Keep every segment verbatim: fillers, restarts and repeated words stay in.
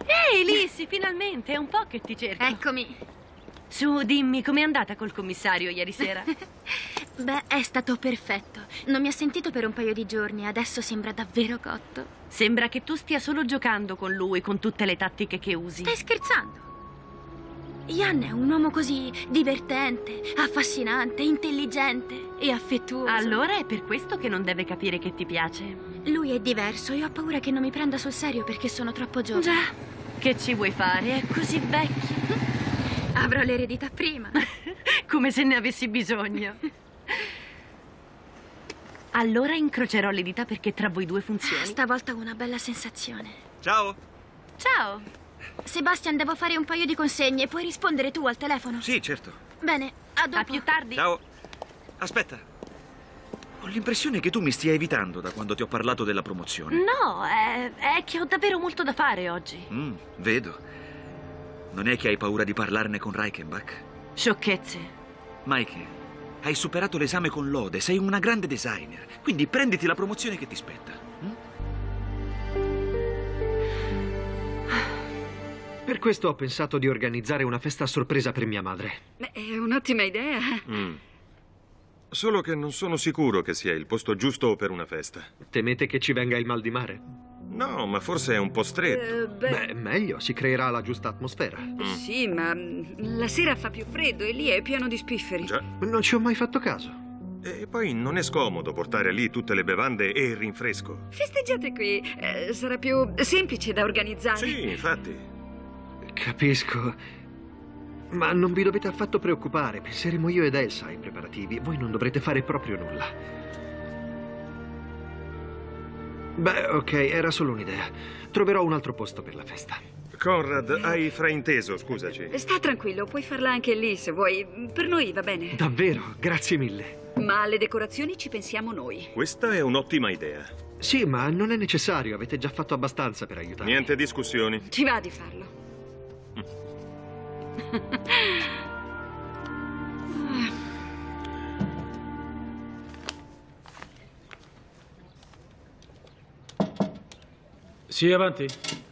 Ehi, Lissy, finalmente, è un po' che ti cerco. Eccomi. Su, dimmi, com'è andata col commissario ieri sera? Beh, è stato perfetto. Non mi ha sentito per un paio di giorni, adesso sembra davvero cotto. Sembra che tu stia solo giocando con lui, con tutte le tattiche che usi. Stai scherzando? Ian è un uomo così divertente, affascinante, intelligente e affettuoso. Allora è per questo che non deve capire che ti piace. Lui è diverso e ho paura che non mi prenda sul serio perché sono troppo giovane. Già, che ci vuoi fare? È così vecchio. Avrò l'eredità prima. Come se ne avessi bisogno. Allora incrocerò le dita perché tra voi due funzioni. Stavolta ho una bella sensazione. Ciao. Ciao. Sebastian, devo fare un paio di consegne. Puoi rispondere tu al telefono? Sì, certo. Bene, a dopo. A più tardi. Ciao. Aspetta. Ho l'impressione che tu mi stia evitando da quando ti ho parlato della promozione. No, è, è che ho davvero molto da fare oggi. Mm, vedo. Non è che hai paura di parlarne con Reichenbach? Sciocchezze. Maike, hai superato l'esame con lode, sei una grande designer, quindi prenditi la promozione che ti spetta. Mm? Per questo ho pensato di organizzare una festa a sorpresa per mia madre. Beh, è un'ottima idea. Mm. Solo che non sono sicuro che sia il posto giusto per una festa. Temete che ci venga il mal di mare? No, ma forse è un po' stretto. Eh, beh, Beh, meglio, si creerà la giusta atmosfera. sì, ma mm, la sera fa più freddo e lì è pieno di spifferi. Già. Non ci ho mai fatto caso. E poi non è scomodo portare lì tutte le bevande e il rinfresco. Festeggiate qui. Eh, sarà più semplice da organizzare. Sì, infatti. Capisco. Ma non vi dovete affatto preoccupare. Penseremo io ed Elsa ai preparativi. Voi non dovrete fare proprio nulla. Beh, ok, era solo un'idea. Troverò un altro posto per la festa. Conrad, hai frainteso, scusaci. Sta tranquillo, puoi farla anche lì se vuoi. Per noi va bene. Davvero? Grazie mille. Ma alle decorazioni ci pensiamo noi. Questa è un'ottima idea. Sì, ma non è necessario. Avete già fatto abbastanza per aiutarmi. Niente discussioni. Ci va di farlo. Sì, avanti.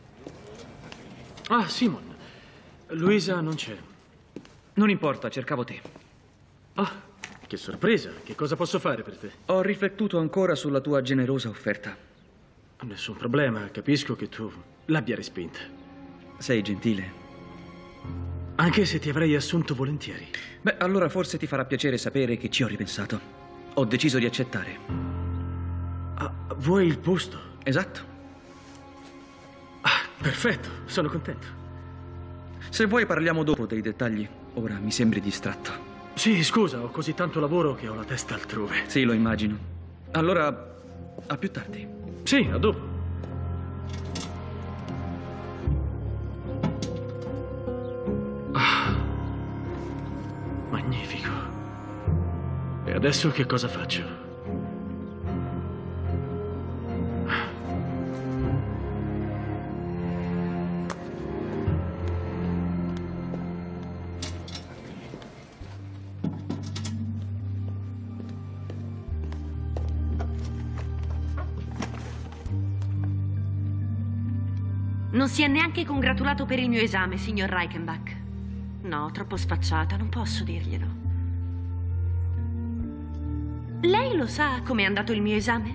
Ah, Simon. Luisa non c'è. Non importa, cercavo te. Ah, che sorpresa. Che cosa posso fare per te? Ho riflettuto ancora sulla tua generosa offerta. Nessun problema, capisco che tu l'abbia respinta. Sei gentile. Anche se ti avrei assunto volentieri. Beh, allora forse ti farà piacere sapere che ci ho ripensato. Ho deciso di accettare. Ah, vuoi il posto? Esatto. Ah, perfetto, sono contento. Se vuoi parliamo dopo dei dettagli. Ora mi sembri distratto. Sì, scusa, ho così tanto lavoro che ho la testa altrove. Sì, lo immagino. Allora, a più tardi. Sì, a dopo. Ah, magnifico. E adesso che cosa faccio? Non si è neanche congratulato per il mio esame, signor Reichenbach. No, troppo sfacciata, non posso dirglielo. Lei lo sa com'è andato il mio esame?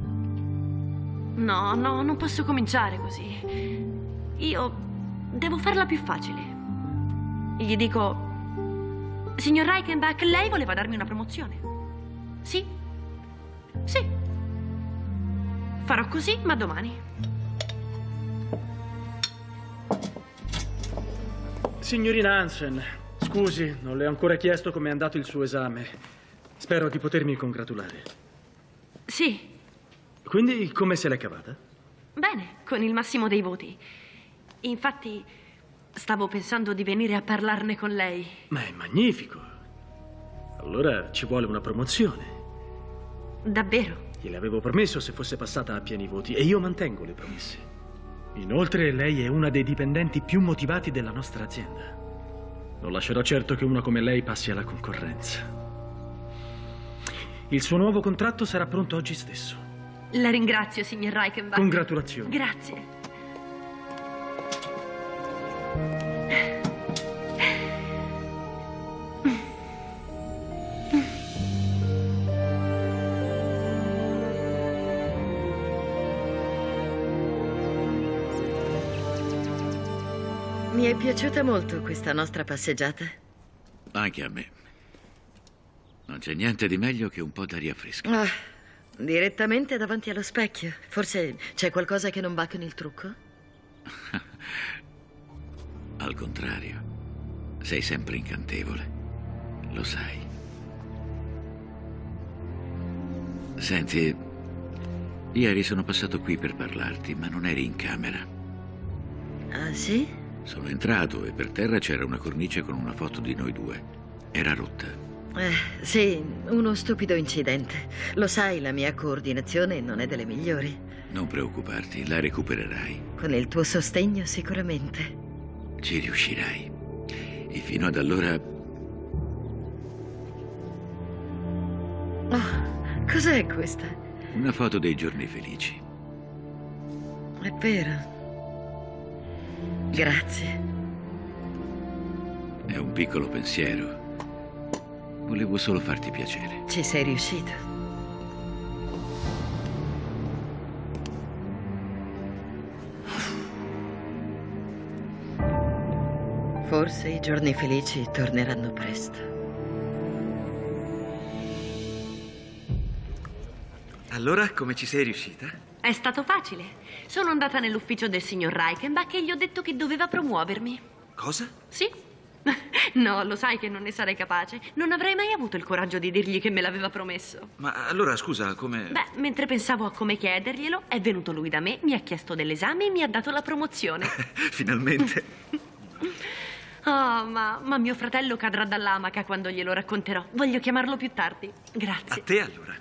No, no, non posso cominciare così. Io devo farla più facile. Gli dico: signor Reichenbach, lei voleva darmi una promozione? Sì? Sì. Farò così, ma domani. Signorina Hansen, scusi, non le ho ancora chiesto com'è andato il suo esame. Spero di potermi congratulare. Sì. Quindi, come se l'è cavata? Bene, con il massimo dei voti. Infatti, stavo pensando di venire a parlarne con lei. Ma è magnifico. Allora ci vuole una promozione. Davvero? Gliele avevo promesso se fosse passata a pieni voti e io mantengo le promesse. Inoltre, lei è una dei dipendenti più motivati della nostra azienda. Non lascerò certo che una come lei passi alla concorrenza. Il suo nuovo contratto sarà pronto oggi stesso. La ringrazio, signor Reichenbach. Congratulazioni. Grazie. è piaciuta molto questa nostra passeggiata. Anche a me. Non c'è niente di meglio che un po' d'aria fresca. Ah, direttamente davanti allo specchio. Forse c'è qualcosa che non va con il trucco? Al contrario, sei sempre incantevole. Lo sai. Senti, ieri sono passato qui per parlarti, ma non eri in camera. Ah, sì? Sono entrato e per terra c'era una cornice con una foto di noi due. Era rotta. Eh, sì, uno stupido incidente. Lo sai, la mia coordinazione non è delle migliori. Non preoccuparti, la recupererai. Con il tuo sostegno, sicuramente. Ci riuscirai. E fino ad allora... Oh, cos'è questa? Una foto dei giorni felici. È vero. Grazie. È un piccolo pensiero. Volevo solo farti piacere. Ci sei riuscito. Forse i giorni felici torneranno presto. Allora, come ci sei riuscita? È stato facile. Sono andata nell'ufficio del signor Reichenbach e gli ho detto che doveva promuovermi. Cosa? Sì. No, lo sai che non ne sarei capace. Non avrei mai avuto il coraggio di dirgli che me l'aveva promesso. Ma allora, scusa, come... Beh, mentre pensavo a come chiederglielo, è venuto lui da me, mi ha chiesto dell'esame e mi ha dato la promozione. Finalmente. Oh, ma, ma mio fratello cadrà dall'amaca quando glielo racconterò. Voglio chiamarlo più tardi. Grazie. A te allora.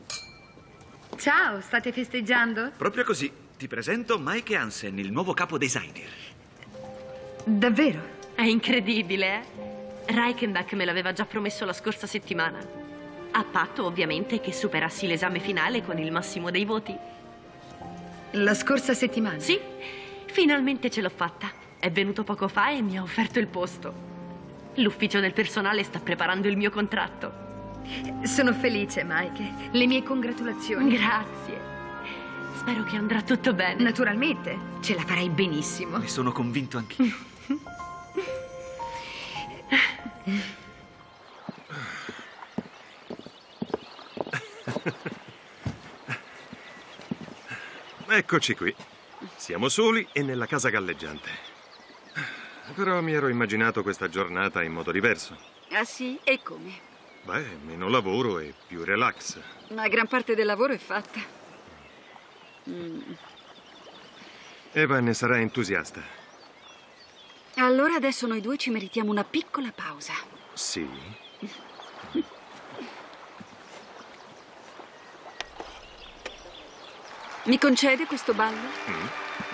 Ciao, state festeggiando? Proprio così. Ti presento Mike Hansen, il nuovo capo designer. Davvero? È incredibile, eh? Reichenbach me l'aveva già promesso la scorsa settimana. A patto, ovviamente, che superassi l'esame finale con il massimo dei voti. La scorsa settimana? Sì, finalmente ce l'ho fatta. È venuto poco fa e mi ha offerto il posto. L'ufficio del personale sta preparando il mio contratto. Sono felice, Mike. Le mie congratulazioni. Grazie. Spero che andrà tutto bene. Naturalmente, ce la farai benissimo. Ne sono convinto anch'io. Eccoci qui. Siamo soli e nella casa galleggiante. Però mi ero immaginato questa giornata in modo diverso. Ah sì? E come? Beh, meno lavoro e più relax. Ma gran parte del lavoro è fatta. Mm. Eva ne sarà entusiasta. Allora adesso noi due ci meritiamo una piccola pausa. Sì? Mi concede questo ballo? Mm.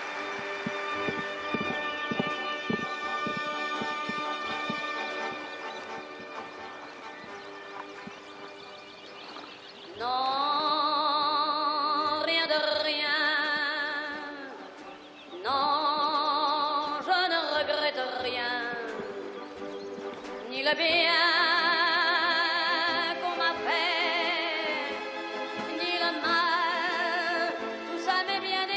Non, rien de rien. Non, je ne regrette rien. Ni le bien qu'on m'a fait, ni le mal, tout ça m'est bien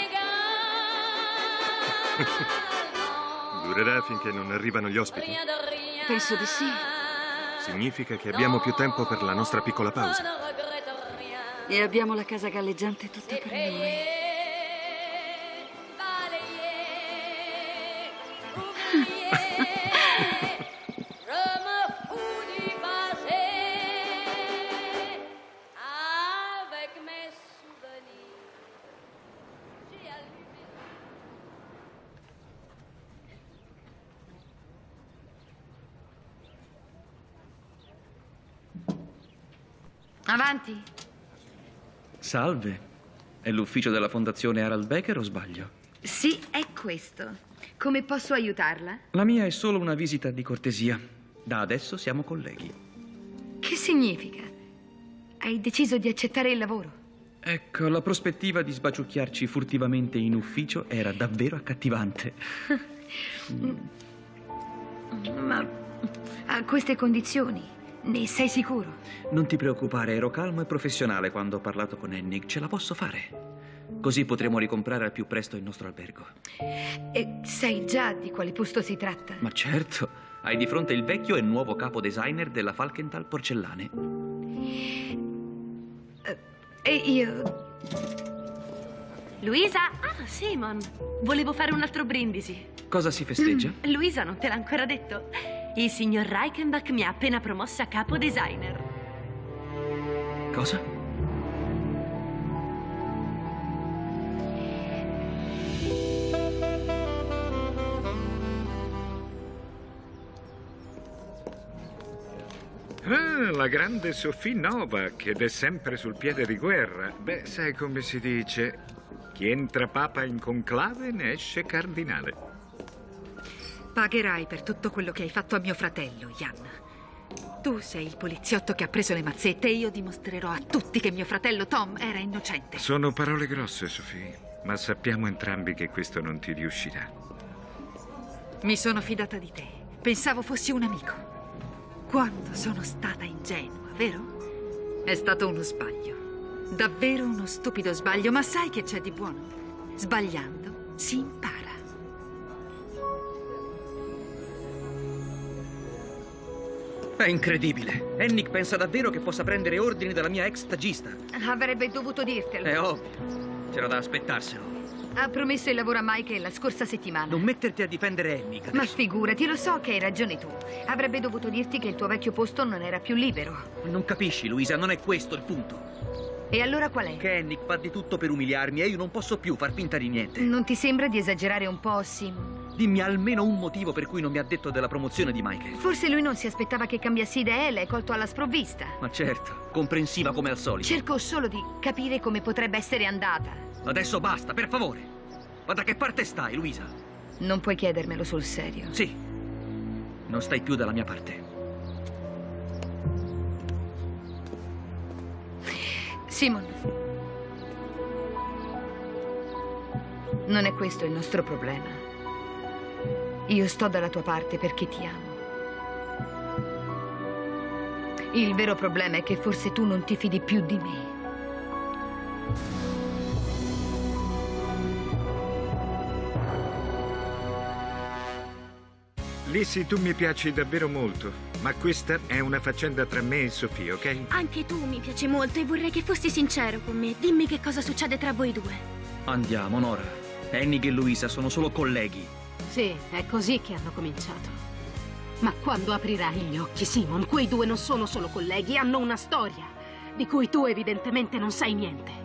égal. Durerà finché non arrivano gli ospiti. Rien de rien. Penso di sì. Significa che abbiamo più tempo per la nostra piccola pausa. E abbiamo la casa galleggiante tutta per noi. Avanti. Salve. È l'ufficio della Fondazione Harald Becker o sbaglio? Sì, è questo. Come posso aiutarla? La mia è solo una visita di cortesia. Da adesso siamo colleghi. Che significa? Hai deciso di accettare il lavoro? Ecco, la prospettiva di sbaciucchiarci furtivamente in ufficio era davvero accattivante. mm. Ma a queste condizioni ne sei sicuro? Non ti preoccupare, ero calmo e professionale quando ho parlato con Hennig. Ce la posso fare. Così potremo ricomprare al più presto il nostro albergo. E sai già di quale posto si tratta? Ma certo, hai di fronte il vecchio e nuovo capo designer della Falkenthal Porcellane. E io... Luisa? Ah, Simon. Volevo fare un altro brindisi. Cosa si festeggia? Luisa non te l'ha ancora detto. Il signor Reichenbach mi ha appena promossa capo designer. Cosa? Ah, la grande Sophie Novak, ed è sempre sul piede di guerra. Beh, sai come si dice, chi entra papa in conclave ne esce cardinale. Pagherai per tutto quello che hai fatto a mio fratello, Jan. Tu sei il poliziotto che ha preso le mazzette e io dimostrerò a tutti che mio fratello Tom era innocente. Sono parole grosse, Sophie, ma sappiamo entrambi che questo non ti riuscirà. Mi sono fidata di te. Pensavo fossi un amico. Quando sono stata ingenua, vero? È stato uno sbaglio. Davvero uno stupido sbaglio, ma sai che c'è di buono? Sbagliando si impara. È incredibile. Hennig pensa davvero che possa prendere ordini dalla mia ex stagista. Avrebbe dovuto dirtelo. È ovvio. C'era da aspettarselo. Ha promesso il lavoro a Michael la scorsa settimana. Non metterti a difendere Hennig adesso. Ma figurati, lo so che hai ragione tu. Avrebbe dovuto dirti che il tuo vecchio posto non era più libero. Non capisci, Luisa, non è questo il punto. E allora qual è? Che Hennig fa di tutto per umiliarmi e io non posso più far finta di niente. Non ti sembra di esagerare un po', Simon? Dimmi almeno un motivo per cui non mi ha detto della promozione di Michael. Forse lui non si aspettava che cambiassi idea e l'hai colto alla sprovvista. Ma certo, comprensiva come al solito. Cerco solo di capire come potrebbe essere andata. Adesso basta, per favore. Ma da che parte stai, Luisa? Non puoi chiedermelo sul serio. Sì. Non stai più dalla mia parte. Simon. Non è questo il nostro problema. Io sto dalla tua parte perché ti amo. Il vero problema è che forse tu non ti fidi più di me. Lizzie, tu mi piaci davvero molto, ma questa è una faccenda tra me e Sophie, ok? Anche tu mi piaci molto e vorrei che fossi sincero con me. Dimmi che cosa succede tra voi due. Andiamo, Nora. Hennig e Luisa sono solo colleghi. Sì, è così che hanno cominciato. Ma quando aprirai gli occhi, Simon, quei due non sono solo colleghi, hanno una storia di cui tu evidentemente non sai niente.